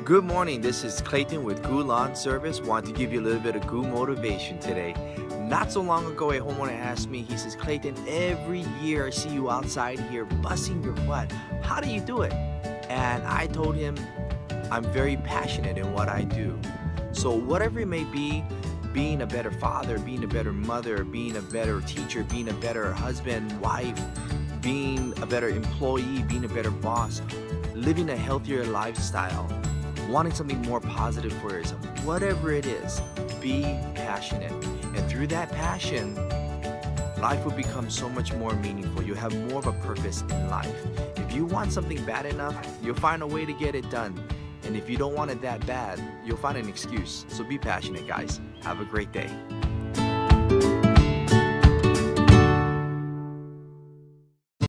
Good morning, this is Clayton with Goo Lawn Service. Want to give you a little bit of Goo motivation today. Not so long ago, a homeowner asked me, he says, Clayton, every year I see you outside here busting your butt. How do you do it? And I told him, I'm very passionate in what I do. So whatever it may be, being a better father, being a better mother, being a better teacher, being a better husband, wife, being a better employee, being a better boss, living a healthier lifestyle, wanting something more positive for yourself, whatever it is, be passionate. And through that passion, life will become so much more meaningful. You'll have more of a purpose in life. If you want something bad enough, you'll find a way to get it done. And if you don't want it that bad, you'll find an excuse. So be passionate, guys. Have a great day.